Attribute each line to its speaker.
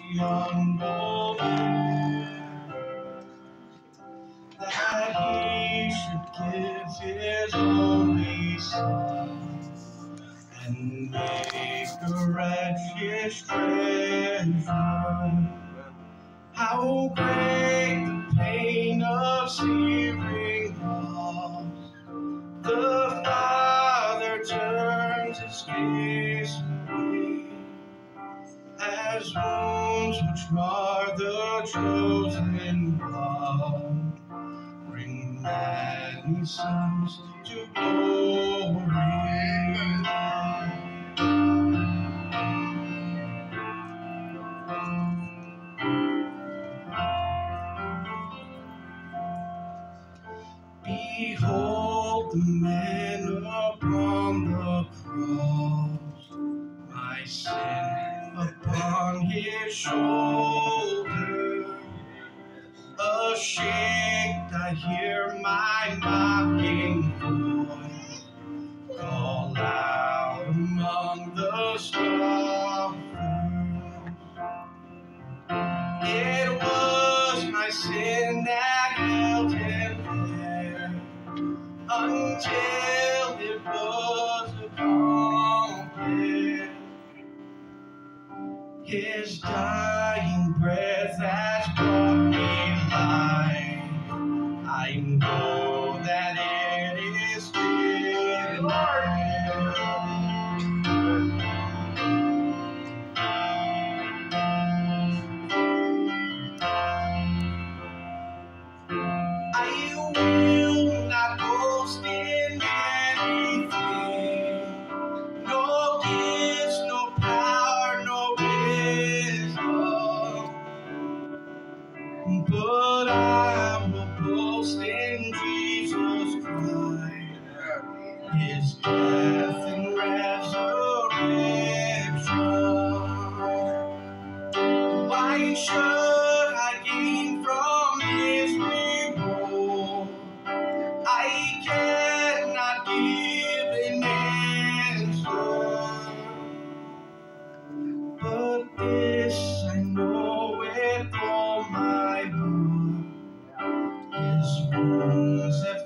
Speaker 1: unbelief that he should give his only son and make a wretched treasure. How great the pain of searing loss! The Father turns his gaze away, as wounds which mar the chosen blood bring many sons to glory. Behold the man upon the cross, my sin upon his shoulder. Ashamed, I hear my mocking voice call out among the scoffers. It was my sin that held him there until it was accomplished. His dying breath has brought me life. I know that it is finished. I will not boast in anything, no gifts, no power, no wisdom, but I will boast in Jesus Christ, his death and resurrection. Why should I gain from his reward? I cannot give an answer, but this I know with all my heart: his wounds have